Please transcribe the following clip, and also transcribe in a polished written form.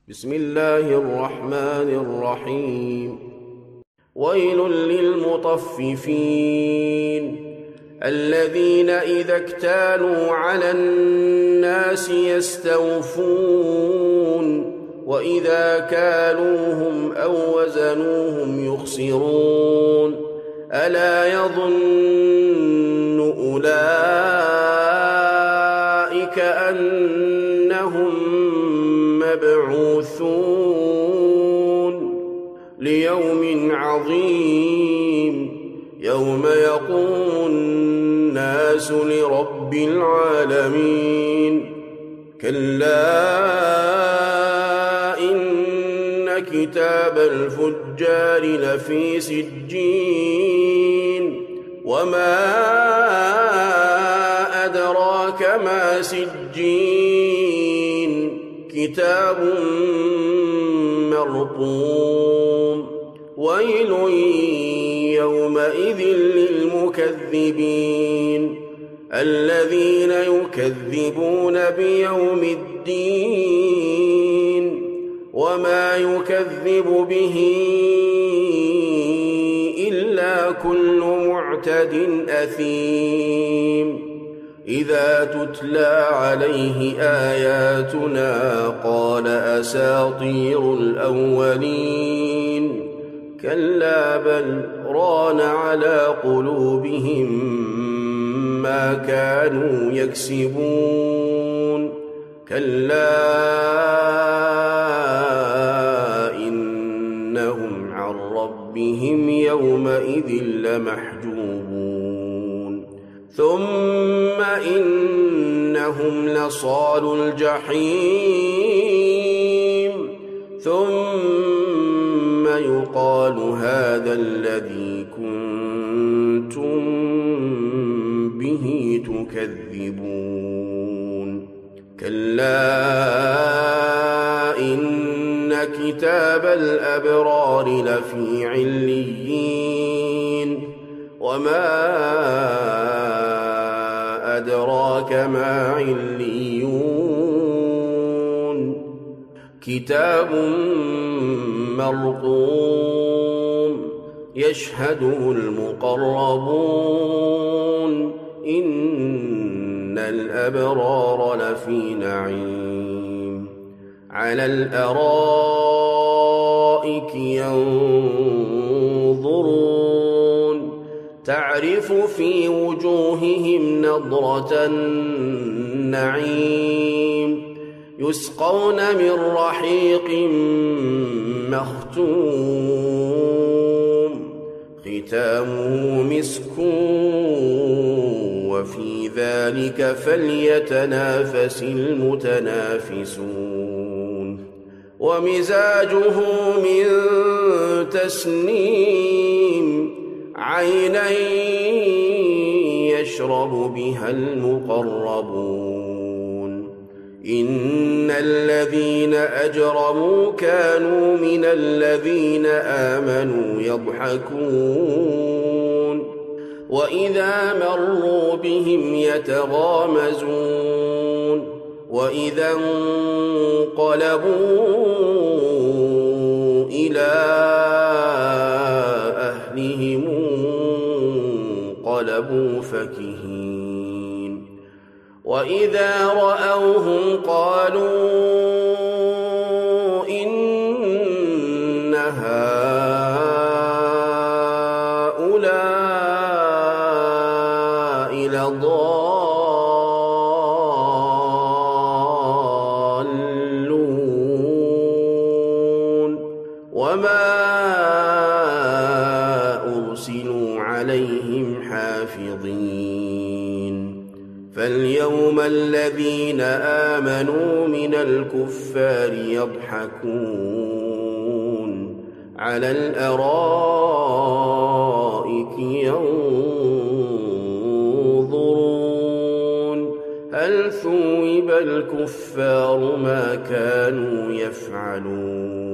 بسم الله الرحمن الرحيم. ويل للمطففين الذين إذا اكتالوا على الناس يستوفون وإذا كالوهم أو وزنوهم يخسرون ألا يظن أولئك أنهم مبعوثون ليوم عظيم يوم يقوم الناس لرب العالمين. كلا إن كتاب الفجار لفي سجين وما أدراك ما سجين كتاب مرقوم. ويل يومئذ للمكذبين الذين يكذبون بيوم الدين وما يكذب به إلا كل معتد أثيم. إذا تتلى عليه آياتنا قال أساطير الأولين كلا بل ران على قلوبهم ما كانوا يكسبون. كلا إنهم عن ربهم يومئذ لمحجوبون ثم إنهم لصالو الجحيم ثم يقال هذا الذي كنتم به تكذبون. كلا إن كتاب الأبرار لفي عليين وما أدراك ما عليون كتاب مرقوم يشهده المقربون إن الأبرار لفي نعيم على الأرائك ينظرون تعرف في وجوههم نضرة النعيم يسقون من رحيق مختوم ختامه مسك وفي ذلك فليتنافس المتنافسون. ومزاجه من تسنيم عينا يشرب بها المقربون. إن الذين أجرموا كانوا من الذين آمنوا يضحكون وإذا مروا بهم يتغامزون وإذا انقلبوا إلى أهلهم انقلبوا فكهين وإذا رأوهم قالوا إن هؤلاء لضالون وما أرسلوا عليهم حافظين. فاليوم الذين آمنوا من الكفار يضحكون على الأرائك ينظرون هل ثوب الكفار ما كانوا يفعلون.